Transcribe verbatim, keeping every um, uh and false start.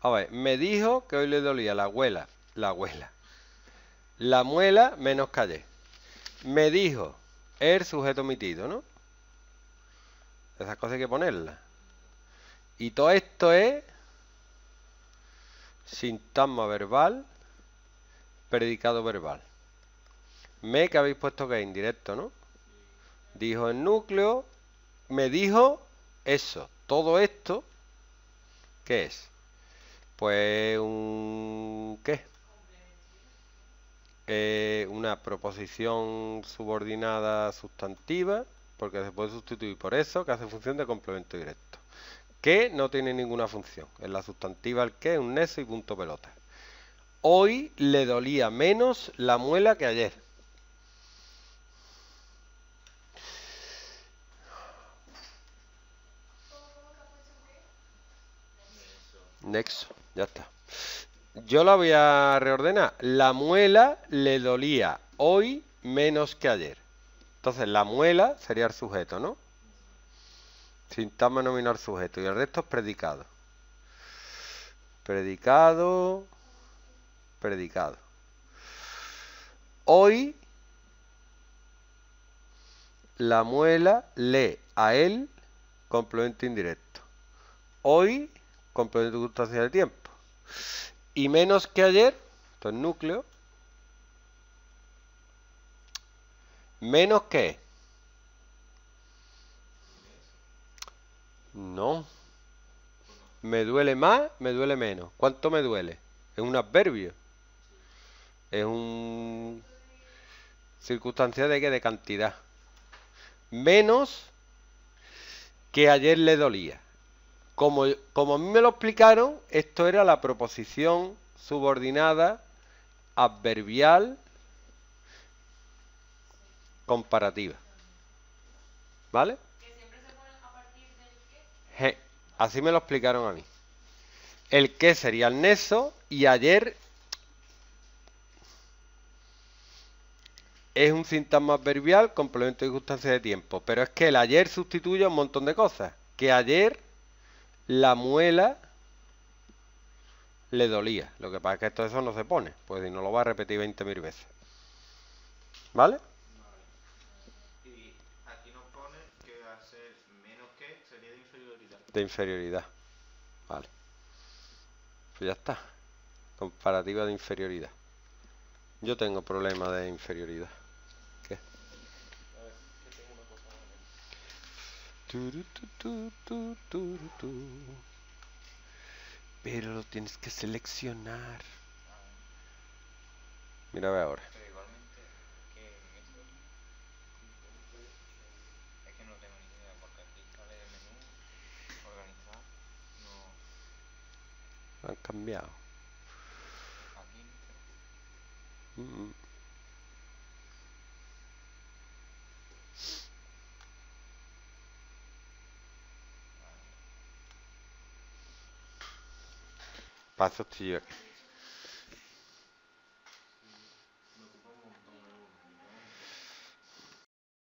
A ver, me dijo que hoy le dolía la abuela. La abuela. La muela menos que ayer. Me dijo, el sujeto omitido, ¿no? Esas cosas hay que ponerlas. Y todo esto es sintagma verbal, predicado verbal. Me que habéis puesto que es indirecto, ¿no? Dijo el núcleo, me dijo eso. Todo esto, ¿qué es? Pues un... ¿qué? Eh, una proposición subordinada sustantiva, porque se puede sustituir por eso, que hace función de complemento directo. Que no tiene ninguna función. En la sustantiva el que es un nexo y punto pelota. Hoy le dolía menos la muela que ayer. Nexo, ya está. Yo la voy a reordenar. La muela le dolía hoy menos que ayer. Entonces la muela sería el sujeto, ¿no? Sintagma nominal sujeto. Y el resto es predicado. Predicado. Predicado. Hoy la muela lee a él complemento indirecto. Hoy complemento circunstancial de tiempo. Y menos que ayer, esto es núcleo. Menos que. No. Me duele más, me duele menos. ¿Cuánto me duele? Es un adverbio. Es un circunstancia de que de cantidad. Menos que ayer le dolía. Como, como a mí me lo explicaron, esto era la proposición subordinada adverbial comparativa. ¿Vale? Je, así me lo explicaron a mí. El que sería el nexo y ayer es un sintagma adverbial complemento de circunstancia de tiempo. Pero es que el ayer sustituye un montón de cosas. Que ayer la muela le dolía. Lo que pasa es que todo eso no se pone. Pues si no lo va a repetir veinte mil veces. ¿Vale? Y aquí nos pone que hacer menos que sería de inferioridad. De inferioridad. Vale. Pues ya está. Comparativa de inferioridad. Yo tengo problema de inferioridad. ¿Qué? A ver, que tengo una cosa más. Turu, tu, tu, tu, turu, tu. Pero lo tienes que seleccionar. Mira, ve ahora. Pero igualmente, que en esto es que no tengo ni idea, porque aquí sale de menú, organizar, no. Han cambiado. Aquí no. Mm, mm. Paso estoy yo aquí.